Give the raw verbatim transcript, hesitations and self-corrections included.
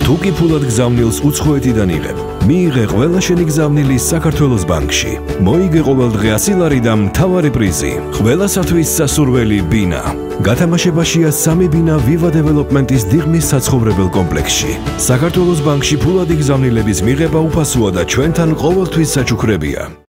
თუ კი ფულად გზავნილს უცხოეთიდან იღებ, მიიღე ყველა შენი გზავნილი საქართველოს ბანკში. მოიგე ყოველდღე ასი ლარი და მთავარი პრიზი. ყველასათვის სასურველი ბინა. გათამაშებაშია სამი ბინა Viva Development-ის დიღმის საცხოვრებელ კომპლექსში. საქართველოს ბანკში ფულადი გზავნილების მიღება უფასოა და ჩვენთან ყოველთვის საჩუქრებია.